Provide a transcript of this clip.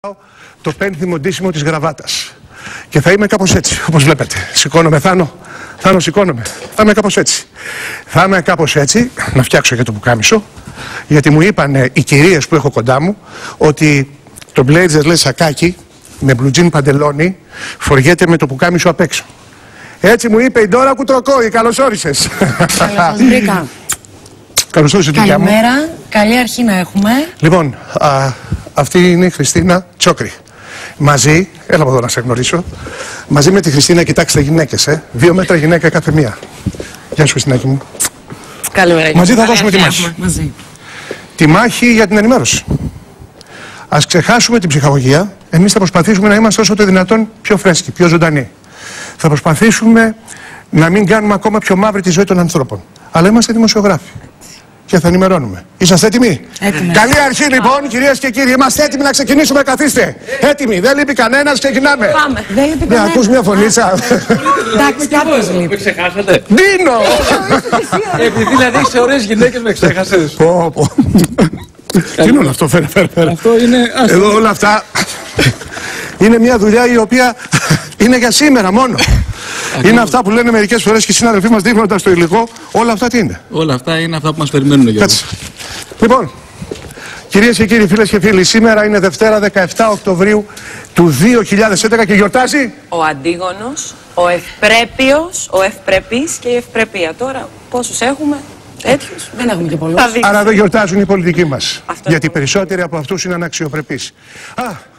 το πένθυμο ντύσιμο της γραβάτας. Και θα είμαι κάπως έτσι, όπως βλέπετε. Σηκώνομαι, Θάνο, σηκώνομαι. Θα είμαι κάπως έτσι. Θα είμαι κάπως έτσι, να φτιάξω για το πουκάμισο, γιατί μου είπαν οι κυρίες που έχω κοντά μου ότι το μπλέιτζερ λέει σακάκι με μπλουτζίν παντελόνι φοριέται με το πουκάμισο απ' έξω. Έτσι μου είπε η Ντόρα Κουτροκόη. Καλώς όρισες. Καλώς βρήκα. Καλώς όρισες, δουλειά μου. Καλημέρα, καλή αρχή να έχουμε. Λοιπόν, αυτή είναι η Χριστίνα Τσόκρη. Μαζί, έλα από εδώ να σε γνωρίσω. Μαζί με τη Χριστίνα, κοιτάξτε γυναίκες, 2 μέτρα γυναίκα κάθε μία. Γεια σου, Χριστίνακη μου. Καλημέρα. Μαζί θα δώσουμε τη μάχη. Μαζί. Τη μάχη για την ενημέρωση. Ας ξεχάσουμε την ψυχαγωγία. Εμείς θα προσπαθήσουμε να είμαστε όσο το δυνατόν πιο φρέσκοι, πιο ζωντανοί. Θα προσπαθήσουμε να μην κάνουμε ακόμα πιο μαύρη τη ζωή των ανθρώπων. Αλλά είμαστε δημοσιογράφοι. Και θα ενημερώνουμε. Είσαστε έτοιμοι? Έτοιμοι. Καλή αρχή λοιπόν, κυρίες και κύριοι. Είμαστε έτοιμοι να ξεκινήσουμε. Καθίστε. Έτοιμοι. Δεν λείπει κανένας. Ξεκινάμε. Πάμε. Δεν λείπει Ναι, κανένας. ακούς μια φωνήτσα. Εντάξει, κάποιος λείπει. Με ξεχάσατε. Ντίνο! Επειδή δηλαδή σε ωραίες γυναίκες με ξέχασες. Πω, πω. Τι είναι όλο αυτό, φέρε. Αυτό είναι. Εδώ όλα αυτά είναι μια δουλειά η οποία είναι για σήμερα μόνο. Είναι αυτά που λένε μερικές φορές και οι συναδελφοί μας δείχνοντας το υλικό. Όλα αυτά τι είναι? Όλα αυτά είναι αυτά που μας περιμένουν για Κάτσε. Λοιπόν, κυρίες και κύριοι, φίλες και φίλοι, σήμερα είναι Δευτέρα 17 Οκτωβρίου του 2011 και γιορτάζει ο Αντίγονος, ο Ευπρέπειος, ο Ευπρεπής και η Ευπρεπία. Τώρα πόσους έχουμε? Τέτοιους. Δεν έχουμε και πολλούς. Θα δείξω. Άρα δεν γιορτάζουν οι πολιτικοί μας. Αυτό Γιατί είναι. περισσότεροι από αυτούς είναι αναξιοπρεπείς.